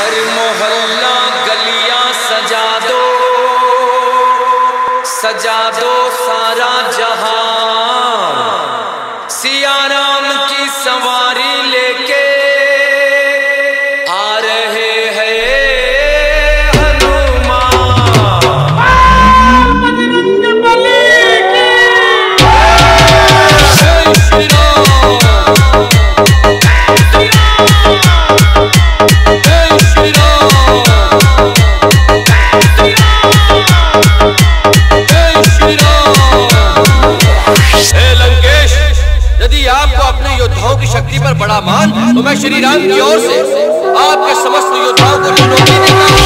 घर मोहल्ला गलियां सजा दो सारा जहां, सिया राम की सवारी लेके आ रहे हैं की शक्ति पर बड़ा मान, तो मैं श्री राम की ओर से आपके समस्त योद्धाओं को चुनौती देता हूं।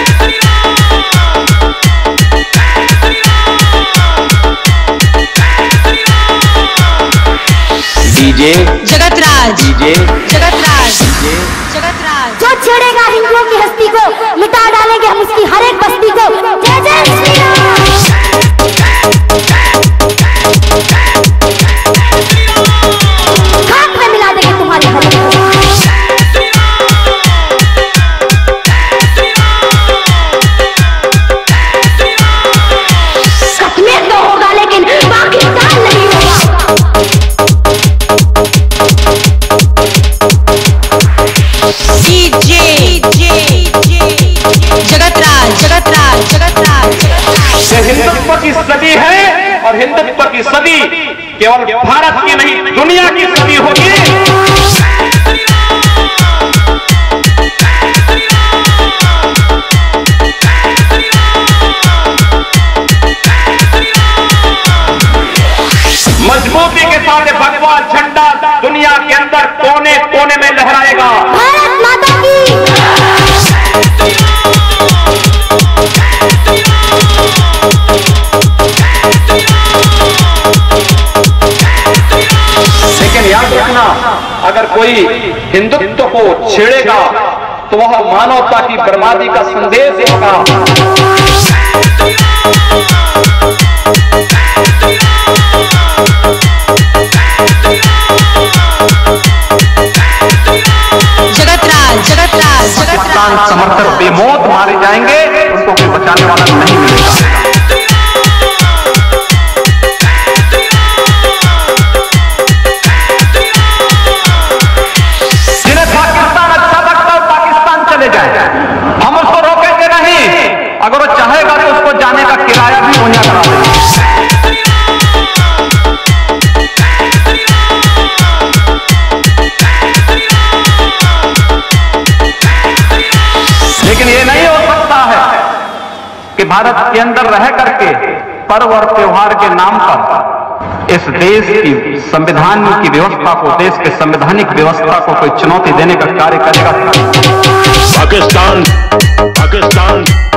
डीजे जगत राज, डीजे जगत राज, डीजे जगत राज। जो छेड़ेगा हिंदुओं की हस्ती को, मिटा डालेंगे हम उसकी हर एक बस्ती को। जय जय श्री राम। हिंदुत्व की सदी है और हिंदुत्व की सदी केवल भारत की नहीं दुनिया की सदी होगी। मजबूती के साथ भगवा झंडा दुनिया के अंदर कोने कोने में लहराएगा। भारत माता की। लेकिन याद रखना, अगर कोई हिंदुत्व को छेड़ेगा तो वह मानवता की बर्बादी का संदेश होगा। जगत राज, जगत राज, पाकिस्तान समर्थक बेमौत मारे जाएंगे, उनको कोई बचाने वाला नहीं मिलेगा। हम उसको रोकेंगे नहीं, अगर वो चाहेगा तो उसको जाने का किराया भी मुहैया करा देंगे। लेकिन ये नहीं हो सकता है कि भारत के अंदर रह करके पर्व और त्योहार के नाम पर इस देश की संविधान की व्यवस्था को, देश के संवैधानिक व्यवस्था को कोई चुनौती देने का कार्य करेगा। पाकिस्तान